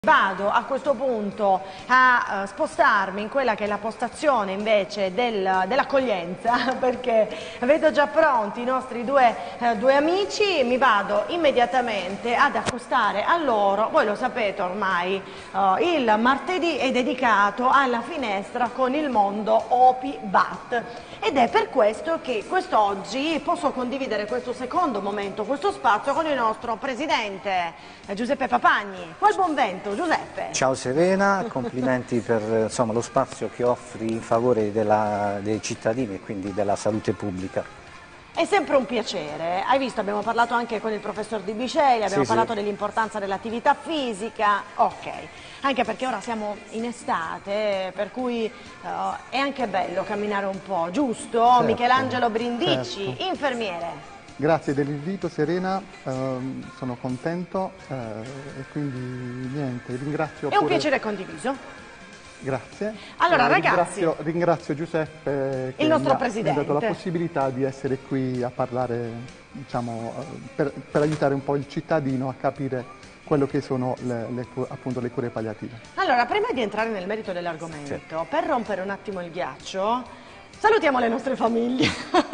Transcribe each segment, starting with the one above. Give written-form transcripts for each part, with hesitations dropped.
Vado a questo punto a spostarmi in quella che è la postazione invece dell'accoglienza, perché vedo già pronti i nostri due amici. Mi vado immediatamente ad accostare a loro. Voi lo sapete ormai, il martedì è dedicato alla finestra con il mondo OPI-BAT ed è per questo che quest'oggi posso condividere questo secondo momento, questo spazio con il nostro presidente Giuseppe Papagni. Qual buon vento, Giuseppe. Ciao Serena, complimenti per lo spazio che offri in favore dei cittadini e quindi della salute pubblica. È sempre un piacere, hai visto, abbiamo parlato anche con il professor Di Bicegli, abbiamo parlato dell'importanza dell'attività fisica, ok, anche perché ora siamo in estate, per cui è anche bello camminare un po', giusto? Certo, Michelangelo Brindicci, certo. Infermiere. Grazie dell'invito Serena, sono contento e quindi niente, ringrazio. È un piacere condiviso. Grazie. Allora ragazzi, ringrazio Giuseppe che il nostro mi presidente ha dato la possibilità di essere qui a parlare, diciamo, per aiutare un po' il cittadino a capire quello che sono appunto le cure palliative. Allora, prima di entrare nel merito dell'argomento, per rompere un attimo il ghiaccio, salutiamo le nostre famiglie.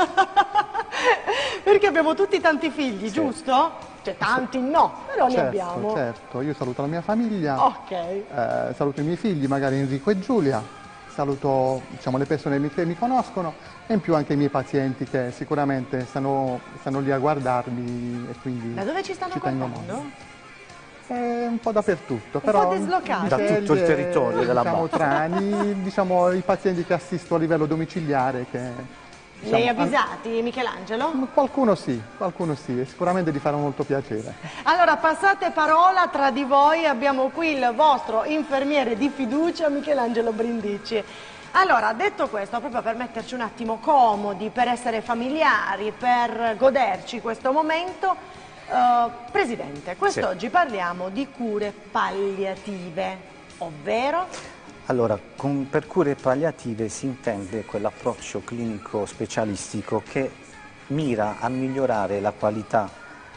Perché abbiamo tutti tanti figli, giusto? Cioè tanti no, però ne abbiamo. Certo, io saluto la mia famiglia, saluto i miei figli, magari Enrico e Giulia, saluto, diciamo, le persone che mi conoscono e in più anche i miei pazienti che sicuramente stanno lì a guardarmi e quindi da dove ci stanno guardando? Un po' dappertutto, un però po' dislocati. Da tutto il territorio della diciamo, Trani, diciamo i pazienti che assisto a livello domiciliare che... Li hai avvisati, Michelangelo? Qualcuno sì, e sicuramente gli farà molto piacere. Allora, passate parola tra di voi, abbiamo qui il vostro infermiere di fiducia, Michelangelo Brindicci. Allora, detto questo, proprio per metterci un attimo comodi, per essere familiari, per goderci questo momento, Presidente, quest'oggi parliamo di cure palliative, ovvero... Allora, per cure palliative si intende quell'approccio clinico specialistico che mira a migliorare la qualità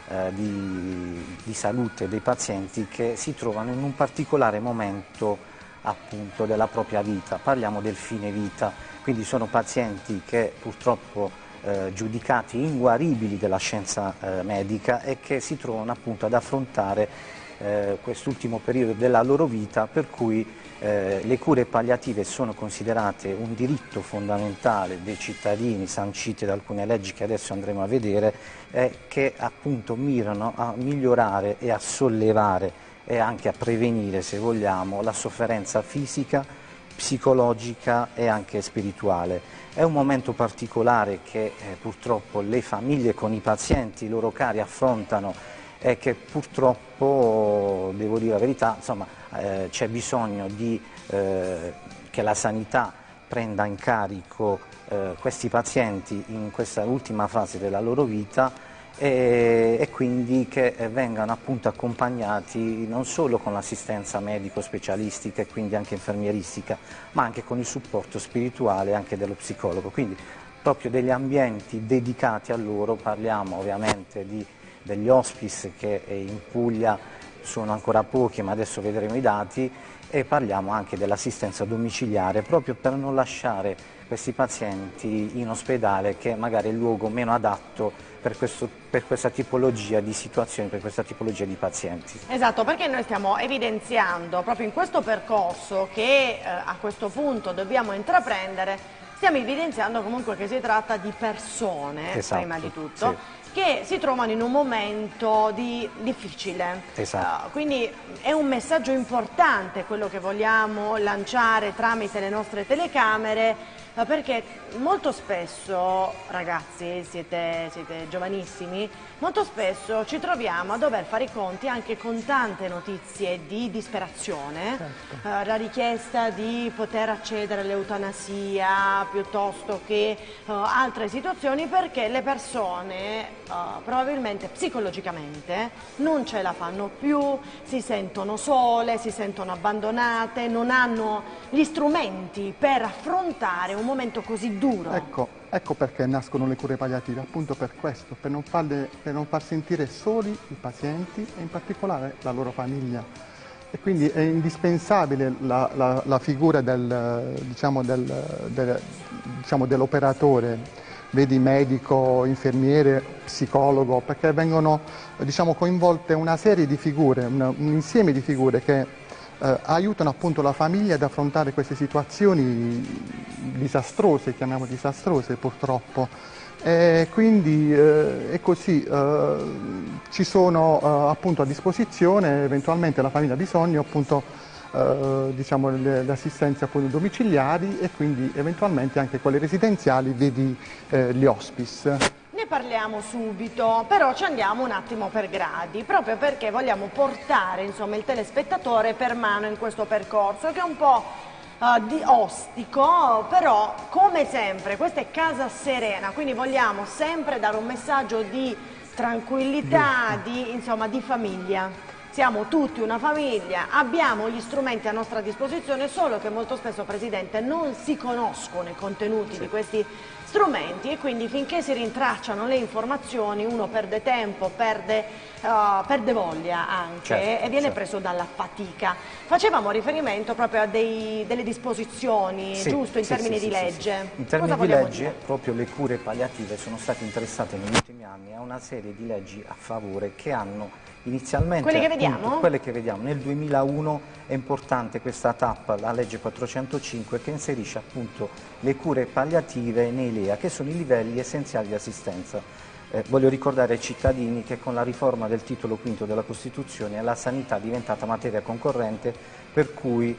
di salute dei pazienti che si trovano in un particolare momento appunto della propria vita. Parliamo del fine vita, quindi sono pazienti che purtroppo giudicati inguaribili dalla scienza medica e che si trovano appunto ad affrontare quest'ultimo periodo della loro vita, per cui le cure palliative sono considerate un diritto fondamentale dei cittadini, sancite da alcune leggi che adesso andremo a vedere, che appunto mirano a migliorare e a sollevare e anche a prevenire, se vogliamo, la sofferenza fisica, psicologica e anche spirituale. È un momento particolare che purtroppo le famiglie con i pazienti, i loro cari, affrontano e che purtroppo, devo dire la verità, insomma, c'è bisogno che la sanità prenda in carico questi pazienti in questa ultima fase della loro vita e quindi che vengano appunto accompagnati non solo con l'assistenza medico-specialistica e quindi anche infermieristica, ma anche con il supporto spirituale anche dello psicologo. Quindi proprio degli ambienti dedicati a loro, parliamo ovviamente degli hospice che in Puglia sono ancora pochi, ma adesso vedremo i dati, e parliamo anche dell'assistenza domiciliare, proprio per non lasciare questi pazienti in ospedale, che magari è il luogo meno adatto per questa tipologia di situazioni, per questa tipologia di pazienti. Esatto, perché noi stiamo evidenziando proprio in questo percorso che a questo punto dobbiamo intraprendere, stiamo evidenziando comunque che si tratta di persone, prima di tutto, che si trovano in un momento difficile. Quindi è un messaggio importante quello che vogliamo lanciare tramite le nostre telecamere, perché molto spesso, ragazzi, siete giovanissimi, molto spesso ci troviamo a dover fare i conti anche con tante notizie di disperazione, la richiesta di poter accedere all'eutanasia piuttosto che altre situazioni, perché le persone probabilmente psicologicamente non ce la fanno più, si sentono sole, si sentono abbandonate, non hanno gli strumenti per affrontare un momento così duro. Ecco perché nascono le cure palliative, appunto per questo, per non far sentire soli i pazienti e in particolare la loro famiglia. e quindi è indispensabile la figura dell'operatore, vedi medico, infermiere, psicologo, perché vengono coinvolte una serie di figure, un insieme di figure che aiutano appunto la famiglia ad affrontare queste situazioni disastrose, chiamiamo disastrose purtroppo. Quindi è così, ci sono appunto a disposizione, eventualmente la famiglia ha bisogno appunto le assistenze appunto domiciliari e quindi eventualmente anche quelle residenziali, vedi gli hospice. Ne parliamo subito, però ci andiamo un attimo per gradi, proprio perché vogliamo portare insomma, il telespettatore per mano in questo percorso che è un po' di ostico, però come sempre questa è casa serena, quindi vogliamo sempre dare un messaggio di tranquillità, di famiglia. Siamo tutti una famiglia, abbiamo gli strumenti a nostra disposizione, solo che molto spesso, Presidente, non si conoscono i contenuti di questi strumenti e quindi finché si rintracciano le informazioni uno perde tempo, perde voglia anche e viene preso dalla fatica. Facevamo riferimento proprio a delle disposizioni, giusto, in termini di legge. In termini di legge, proprio le cure palliative sono state interessate negli ultimi anni a una serie di leggi a favore che hanno inizialmente, quelle che vediamo? Quelle che vediamo. Nel 2001 è importante questa tappa, la legge 405, che inserisce appunto le cure palliative nei LEA, che sono i livelli essenziali di assistenza. Voglio ricordare ai cittadini che con la riforma del titolo V della Costituzione la sanità è diventata materia concorrente, per cui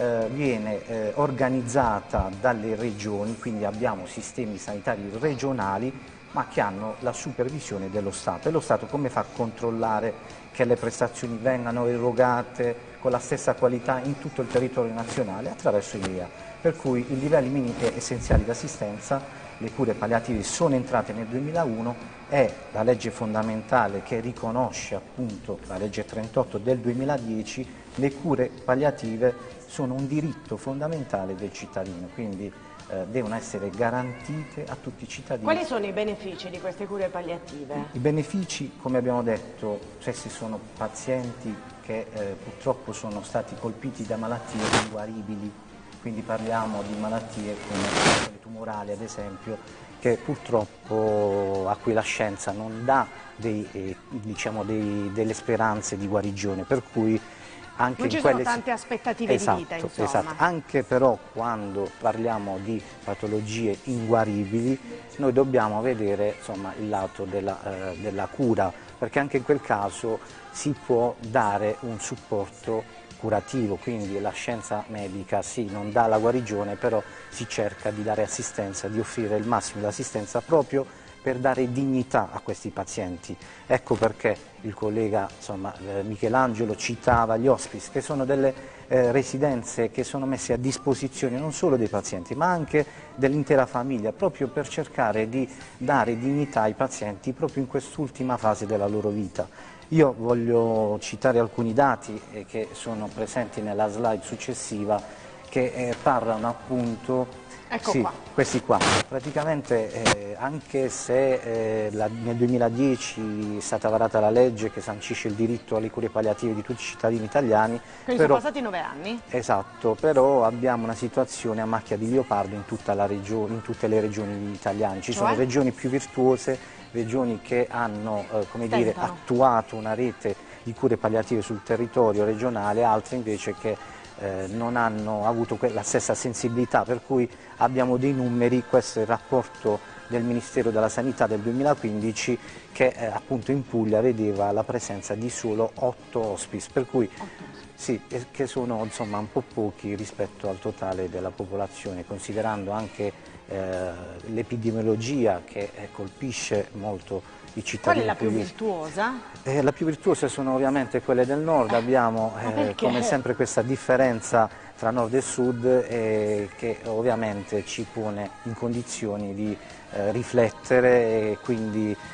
viene organizzata dalle regioni, quindi abbiamo sistemi sanitari regionali ma che hanno la supervisione dello Stato. E lo Stato come fa a controllare che le prestazioni vengano erogate con la stessa qualità in tutto il territorio nazionale? Attraverso i LEA. Per cui i livelli minimi essenziali di assistenza, le cure palliative sono entrate nel 2001, è la legge fondamentale che riconosce appunto, la legge 38 del 2010, le cure palliative sono un diritto fondamentale del cittadino, quindi devono essere garantite a tutti i cittadini. Quali sono i benefici di queste cure palliative? I benefici, come abbiamo detto, questi sono pazienti che purtroppo sono stati colpiti da malattie inguaribili, quindi parliamo di malattie come quelle tumorali ad esempio, che purtroppo a cui la scienza non dà delle speranze di guarigione, per cui anche non ci sono tante aspettative di vita, insomma. Esatto, anche però quando parliamo di patologie inguaribili noi dobbiamo vedere insomma, il lato della cura, perché anche in quel caso si può dare un supporto curativo, quindi la scienza medica sì, non dà la guarigione, però si cerca di dare assistenza, di offrire il massimo di assistenza proprio per dare dignità a questi pazienti. Ecco perché il collega Michelangelo citava gli hospice, che sono delle residenze che sono messe a disposizione non solo dei pazienti ma anche dell'intera famiglia, proprio per cercare di dare dignità ai pazienti proprio in quest'ultima fase della loro vita. Io voglio citare alcuni dati che sono presenti nella slide successiva che parlano appunto. Ecco qua. Questi qua. Praticamente anche se nel 2010 è stata varata la legge che sancisce il diritto alle cure palliative di tutti i cittadini italiani. Quindi sono passati 9 anni? Esatto, però abbiamo una situazione a macchia di leopardo in tutte le regioni italiane. Ci sono regioni più virtuose, regioni che hanno attuato una rete di cure palliative sul territorio regionale, altre invece che non hanno avuto la stessa sensibilità, per cui abbiamo dei numeri. Questo è il rapporto del Ministero della Sanità del 2015 che appunto in Puglia vedeva la presenza di solo 8 hospice, per cui sì, che sono insomma un po' pochi rispetto al totale della popolazione, considerando anche l'epidemiologia che colpisce molto i cittadini. Qual è la più virtuosa? La più virtuosa sono ovviamente quelle del nord, abbiamo come sempre questa differenza tra nord e sud che ovviamente ci pone in condizioni di riflettere e quindi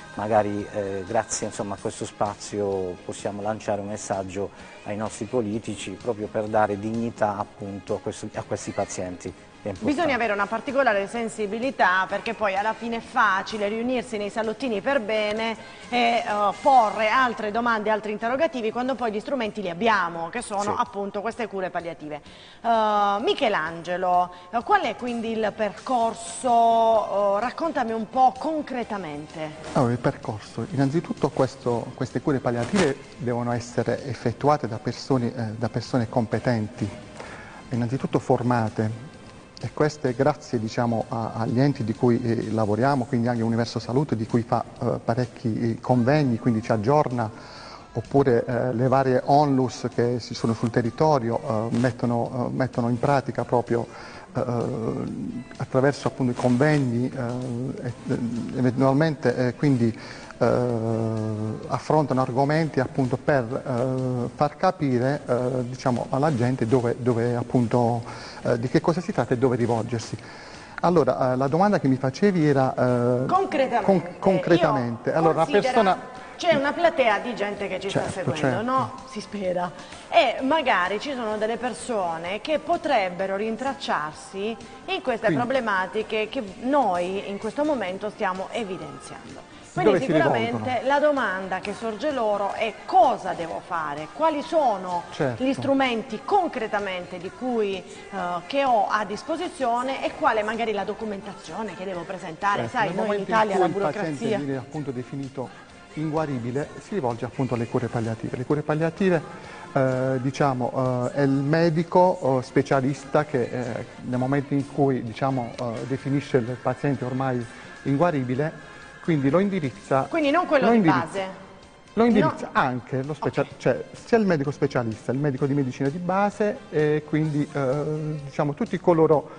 magari grazie insomma, a questo spazio possiamo lanciare un messaggio ai nostri politici proprio per dare dignità appunto a questi pazienti. Bisogna avere una particolare sensibilità, perché poi alla fine è facile riunirsi nei salottini per bene e porre altre domande, altri interrogativi, quando poi gli strumenti li abbiamo, che sono appunto queste cure palliative. Michelangelo, qual è quindi il percorso? Raccontami un po' concretamente. Allora, il percorso, innanzitutto queste cure palliative devono essere effettuate da persone competenti, innanzitutto formate. E queste grazie diciamo, agli enti di cui lavoriamo, quindi anche Universo Salute, di cui fa parecchi convegni, quindi ci aggiorna, oppure le varie onlus che ci sono sul territorio mettono in pratica proprio attraverso appunto, i convegni, eventualmente quindi affrontano argomenti appunto per far capire diciamo, alla gente dove appunto, di che cosa si tratta e dove rivolgersi. Allora, la domanda che mi facevi era concretamente. Allora, c'è una platea di gente che ci sta seguendo, no? Si spera. E magari ci sono delle persone che potrebbero rintracciarsi in queste problematiche che noi in questo momento stiamo evidenziando. Quindi sicuramente la domanda che sorge loro è: cosa devo fare? Quali sono gli strumenti concretamente che ho a disposizione e quale magari la documentazione che devo presentare? Sai, noi in Italia la burocrazia... Il paziente viene appunto definito inguaribile, si rivolge appunto alle cure palliative. Le cure palliative diciamo, è il medico specialista che nel momento in cui diciamo, definisce il paziente ormai inguaribile, quindi lo indirizza. Quindi non quello di base? Lo indirizza anche, cioè sia il medico specialista, il medico di medicina di base e quindi diciamo tutti coloro...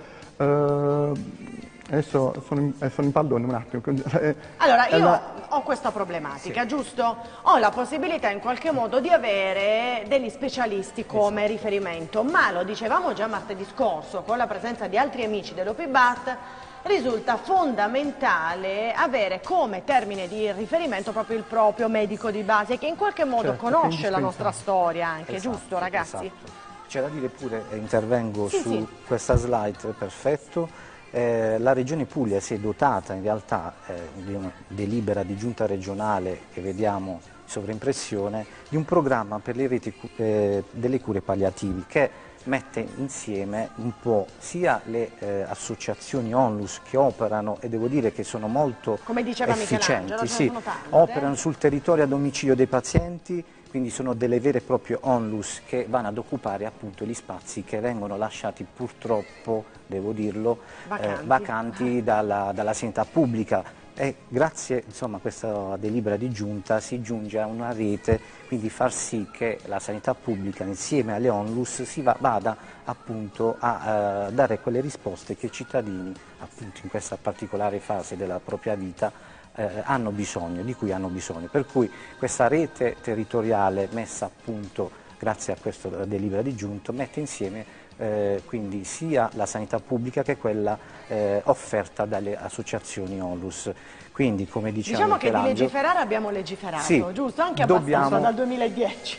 adesso sono in pallone un attimo. Allora, io ho questa problematica, giusto? Ho la possibilità in qualche modo di avere degli specialisti come riferimento, ma lo dicevamo già martedì scorso con la presenza di altri amici dell'OPIBAT. Risulta fondamentale avere come termine di riferimento proprio il proprio medico di base, che in qualche modo conosce la nostra storia anche, giusto ragazzi? C'è da dire pure, intervengo su questa slide, perfetto, la Regione Puglia si è dotata in realtà di una delibera di giunta regionale che vediamo in sovraimpressione, di un programma per le reti delle cure palliativi che mette insieme un po' sia le associazioni onlus che operano, e devo dire che sono molto efficienti, operano sul territorio a domicilio dei pazienti, quindi sono delle vere e proprie onlus che vanno ad occupare appunto gli spazi che vengono lasciati purtroppo, devo dirlo, vacanti dalla sanità pubblica. E grazie insomma, a questa delibera di giunta si giunge a una rete, quindi far sì che la sanità pubblica insieme alle onlus vada appunto a dare quelle risposte che i cittadini appunto in questa particolare fase della propria vita hanno bisogno, di cui hanno bisogno. Per cui questa rete territoriale messa appunto grazie a questa delibera di giunta mette insieme quindi sia la sanità pubblica che quella offerta dalle associazioni onlus. Quindi, come diciamo che di legiferare abbiamo legiferato, giusto? Anche abbastanza dal 2010.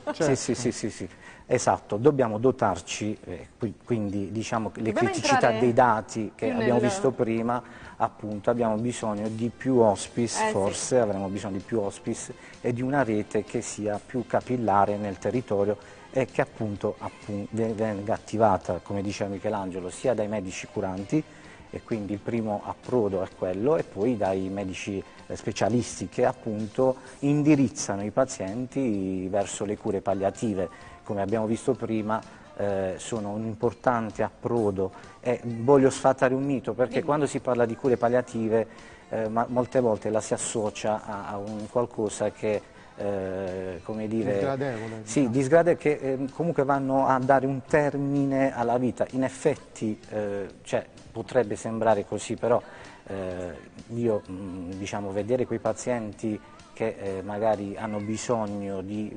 Sì, esatto, dobbiamo dotarci, quindi diciamo le criticità dei dati che abbiamo visto prima, appunto abbiamo bisogno di più hospice, forse avremo bisogno di più hospice e di una rete che sia più capillare nel territorio e che appunto venga attivata, come diceva Michelangelo, sia dai medici curanti, e quindi il primo approdo è quello, e poi dai medici specialisti che appunto indirizzano i pazienti verso le cure palliative. Come abbiamo visto prima sono un importante approdo, e voglio sfatare un mito, perché quando si parla di cure palliative molte volte la si associa a un qualcosa che come dire, disgradevole. Sì, disgradevole, che comunque vanno a dare un termine alla vita. In effetti cioè, potrebbe sembrare così, però io diciamo, vedere quei pazienti che magari hanno bisogno di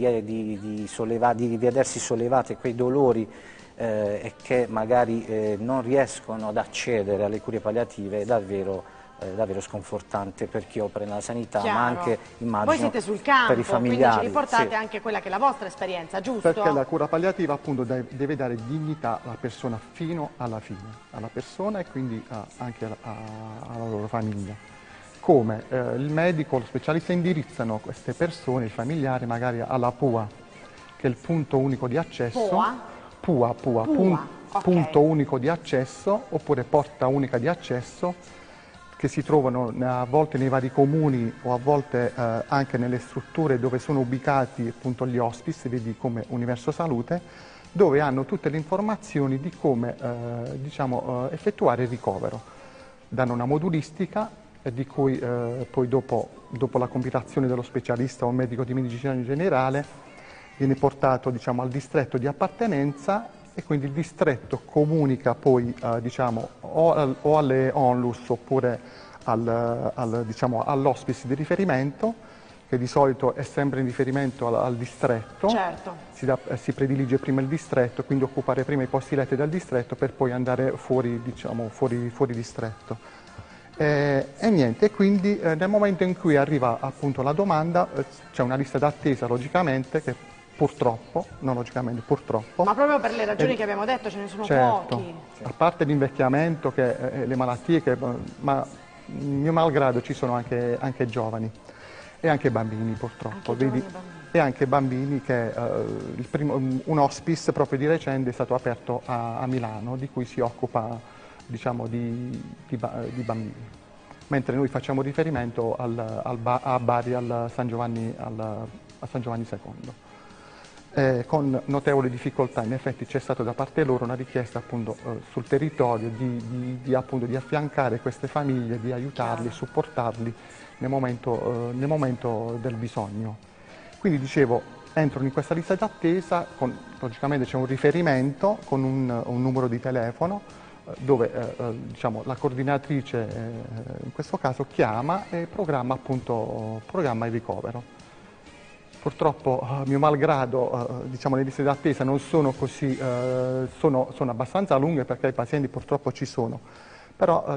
vedersi sollevati quei dolori e che magari non riescono ad accedere alle cure palliative, è davvero davvero sconfortante per chi opera nella sanità, Chiaro. ma anche, immagino, voi siete sul campo, per i familiari. quindi ci riportate sì. anche quella che è la vostra esperienza, giusto? Perché la cura palliativa appunto deve dare dignità alla persona fino alla fine, alla persona e quindi anche alla loro famiglia. Come il medico, lo specialista indirizzano queste persone, il familiare, magari alla PUA, che è il punto unico di accesso. PUA. Okay. Punto unico di accesso, oppure porta unica di accesso, che si trovano a volte nei vari comuni o a volte anche nelle strutture dove sono ubicati appunto gli hospice, vedi come Universo Salute, dove hanno tutte le informazioni di come effettuare il ricovero. Danno una modulistica di cui poi dopo la compitazione dello specialista o medico di medicina generale viene portato al distretto di appartenenza, e quindi il distretto comunica poi o alle ONLUS oppure all'hospice di riferimento, che di solito è sempre in riferimento al distretto. Certo. Si predilige prima il distretto, quindi occupare prima i posti letti del distretto per poi andare fuori distretto. E niente, quindi nel momento in cui arriva appunto la domanda c'è una lista d'attesa logicamente che purtroppo, non logicamente, purtroppo. Ma proprio per le ragioni che abbiamo detto, ce ne sono certo, pochi. A parte l'invecchiamento, le malattie, ma mio malgrado ci sono anche giovani e anche bambini purtroppo. Anche vedi? bambini. E anche bambini che un hospice proprio di recente è stato aperto a Milano, di cui si occupa di bambini. Mentre noi facciamo riferimento a Bari, a San Giovanni II. Con notevoli difficoltà, in effetti c'è stata da parte loro una richiesta appunto sul territorio di affiancare queste famiglie, di aiutarli, supportarli nel momento del bisogno. Quindi dicevo, entrano in questa lista d'attesa, logicamente c'è un riferimento con un numero di telefono dove la coordinatrice in questo caso chiama e programma il ricovero. Purtroppo, a mio malgrado, le liste d'attesa non sono così, sono abbastanza lunghe perché i pazienti purtroppo ci sono, però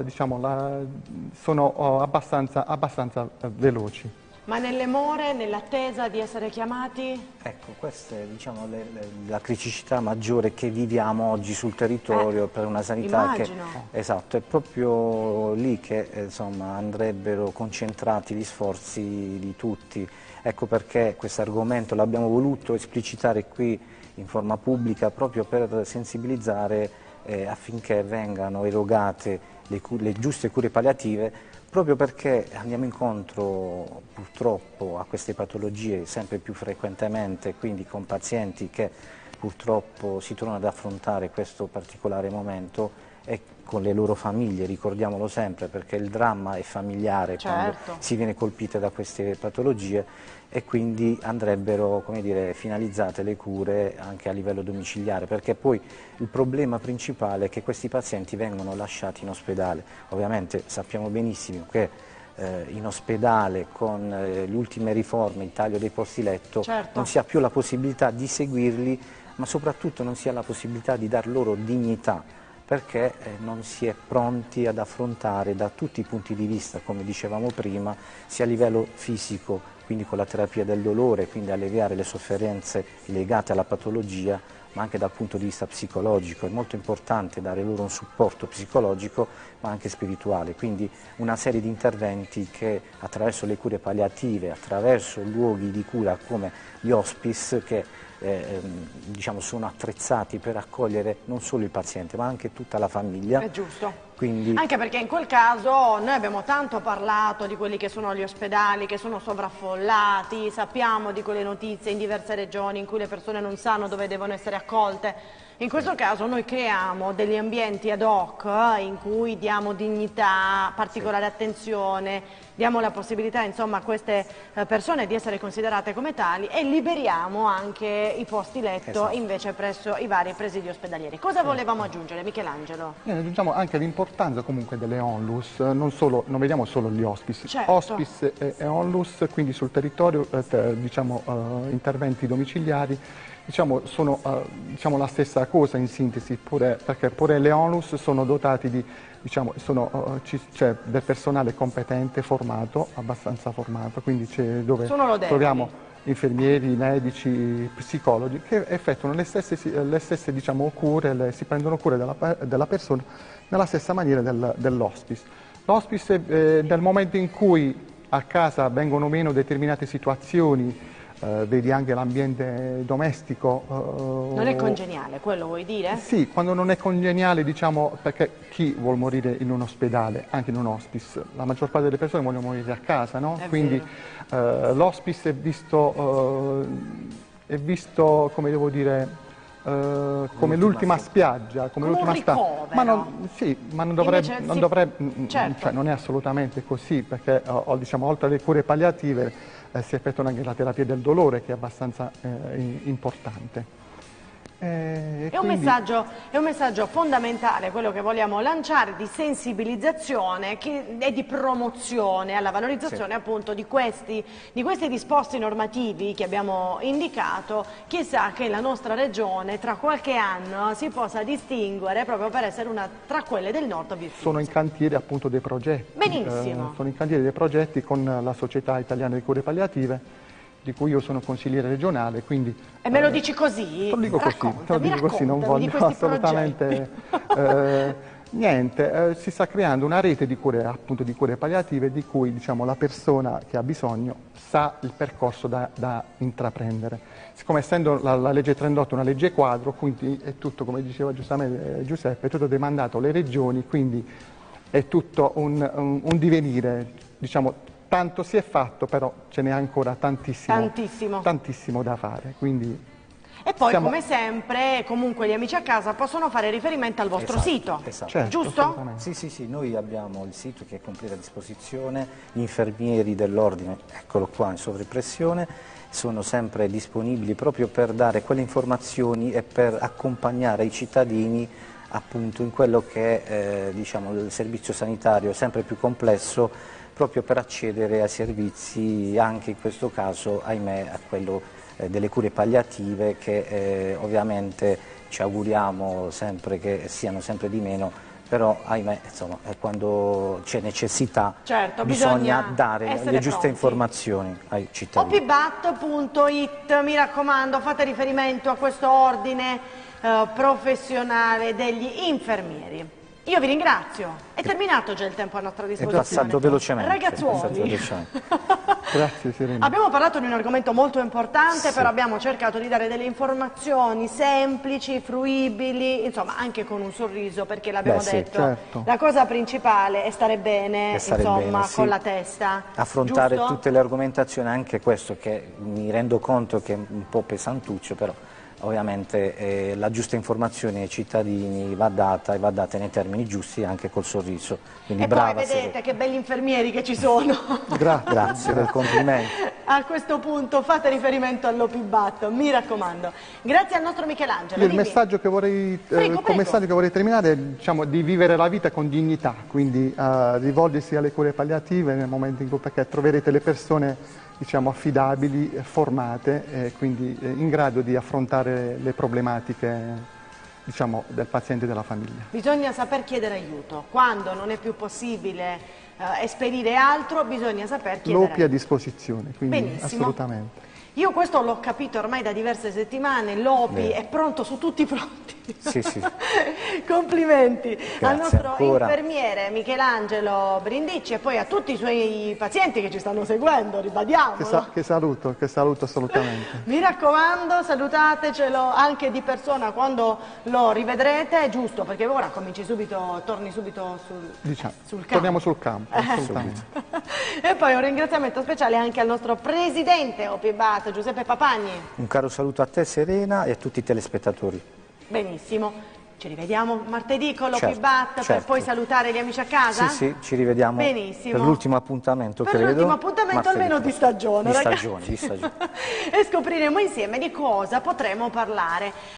sono abbastanza veloci. Ma nelle more, nell'attesa di essere chiamati? Ecco, questa è la criticità maggiore che viviamo oggi sul territorio per una sanità esatto, è proprio lì che andrebbero concentrati gli sforzi di tutti. Ecco perché questo argomento l'abbiamo voluto esplicitare qui in forma pubblica proprio per sensibilizzare affinché vengano erogate le giuste cure palliative, proprio perché andiamo incontro purtroppo a queste patologie sempre più frequentemente, quindi con pazienti che purtroppo si trovano ad affrontare questo particolare momento e con le loro famiglie, ricordiamolo sempre, perché il dramma è familiare quando si viene colpite da queste patologie, e quindi andrebbero, come dire, finalizzate le cure anche a livello domiciliare, perché poi il problema principale è che questi pazienti vengono lasciati in ospedale. Ovviamente sappiamo benissimo che in ospedale con le ultime riforme, il taglio dei posti letto, non si ha più la possibilità di seguirli, ma soprattutto non si ha la possibilità di dar loro dignità, perché non si è pronti ad affrontare da tutti i punti di vista, come dicevamo prima, sia a livello fisico, quindi con la terapia del dolore, quindi alleviare le sofferenze legate alla patologia, ma anche dal punto di vista psicologico. È molto importante dare loro un supporto psicologico, ma anche spirituale, quindi una serie di interventi che attraverso le cure palliative, attraverso luoghi di cura come gli hospice, che sono attrezzati per accogliere non solo il paziente ma anche tutta la famiglia. È giusto. Quindi... Anche perché in quel caso noi abbiamo tanto parlato di quelli che sono gli ospedali che sono sovraffollati, sappiamo di quelle notizie in diverse regioni in cui le persone non sanno dove devono essere accolte. In questo caso noi creiamo degli ambienti ad hoc in cui diamo dignità, particolare attenzione, diamo la possibilità insomma a queste persone di essere considerate come tali e liberiamo anche i posti letto invece presso i vari presidi ospedalieri. Cosa volevamo aggiungere, Michelangelo? Aggiungiamo anche l'importanza comunque delle ONLUS, non vediamo solo gli hospice, hospice e ONLUS, quindi sul territorio interventi domiciliari sono la stessa cosa in sintesi, perché pure le ONLUS sono dotati di c'è del personale competente, formato, abbastanza formato, quindi dove troviamo infermieri, medici, psicologi che effettuano le stesse cure, si prendono cura della persona nella stessa maniera dell'hospice. L'hospice nel momento in cui a casa vengono meno determinate situazioni, vedi anche l'ambiente domestico. Non è congeniale, quello vuoi dire? Sì, quando non è congeniale, perché chi vuol morire in un ospedale, anche in un hospice? La maggior parte delle persone vogliono morire a casa, no? Quindi l'hospice è visto, come devo dire, come l'ultima spiaggia, come l'ultima ricovero. Ma non dovrebbe, cioè non è assolutamente così, perché oltre alle cure palliative si effettua anche la terapia del dolore, che è abbastanza importante. È un messaggio fondamentale quello che vogliamo lanciare, di sensibilizzazione e di promozione alla valorizzazione appunto di questi disposti normativi che abbiamo indicato. Chissà che la nostra regione tra qualche anno si possa distinguere proprio per essere una tra quelle del nord virtuose. Sono in cantiere appunto dei progetti. Benissimo. Sono in cantiere dei progetti con la Società Italiana di Cure Palliative, di cui io sono consigliere regionale, quindi... E me lo dici così? Te lo dico così, non voglio assolutamente... niente, si sta creando una rete di cure, appunto di cure palliative, di cui la persona che ha bisogno sa il percorso da intraprendere. Siccome essendo la legge 38 una legge quadro, quindi è tutto, come diceva giustamente Giuseppe, è tutto demandato alle regioni, quindi è tutto un divenire, tanto si è fatto, però ce n'è ancora tantissimo da fare. Quindi e poi, come sempre, comunque gli amici a casa possono fare riferimento al vostro sito, certo, giusto? Sì, noi abbiamo il sito che è completo a disposizione, gli infermieri dell'ordine, eccolo qua in sovraimpressione, sono sempre disponibili proprio per dare quelle informazioni e per accompagnare i cittadini appunto in quello che è il servizio sanitario sempre più complesso, proprio per accedere ai servizi, anche in questo caso, ahimè, a quello delle cure palliative, che ovviamente ci auguriamo sempre che siano sempre di meno, però ahimè, insomma, quando c'è necessità bisogna dare le giuste informazioni ai cittadini. opibat.it, mi raccomando, fate riferimento a questo ordine professionale degli infermieri. Io vi ringrazio, è terminato già il tempo a nostra disposizione. È passato velocemente. Ragazzuoli. Grazie Serena. Abbiamo parlato di un argomento molto importante, però abbiamo cercato di dare delle informazioni semplici, fruibili, insomma anche con un sorriso, perché l'abbiamo detto. Certo. La cosa principale è stare bene, con la testa. Affrontare giusto? tutte le argomentazioni, anche questo che mi rendo conto che è un po' pesantuccio, però ovviamente la giusta informazione ai cittadini va data e va data nei termini giusti, anche col sorriso. Quindi e brava, poi vedete che belli infermieri che ci sono. Grazie del complimento. A questo punto fate riferimento all'Opibat, mi raccomando. Grazie al nostro Michelangelo. Il messaggio che vorrei terminare è di vivere la vita con dignità, quindi rivolgersi alle cure palliative nel momento in cui, perché troverete le persone affidabili, formate, quindi in grado di affrontare le problematiche del paziente e della famiglia. Bisogna saper chiedere aiuto, quando non è più possibile esperire altro bisogna saper chiedere aiuto. L'OPI a disposizione, quindi benissimo. Assolutamente. Io questo l'ho capito ormai da diverse settimane, l'OPI è pronto su tutti i fronti. Sì. Complimenti al nostro ancora. Infermiere Michelangelo Brindicci e poi a tutti i suoi pazienti che ci stanno seguendo, ribadiamolo. Che saluto assolutamente. Mi raccomando, salutatecelo anche di persona quando lo rivedrete, è giusto, perché ora torni subito sul campo. Torniamo sul campo, assolutamente. E poi un ringraziamento speciale anche al nostro presidente Opibat, Giuseppe Papagni. Un caro saluto a te Serena e a tutti i telespettatori. Benissimo, ci rivediamo martedì con l'Opibat per poi salutare gli amici a casa? Sì, ci rivediamo. Benissimo. Per l'ultimo appuntamento, credo. Per l'ultimo appuntamento almeno di stagione, ragazzi. Di stagione. E scopriremo insieme di cosa potremo parlare.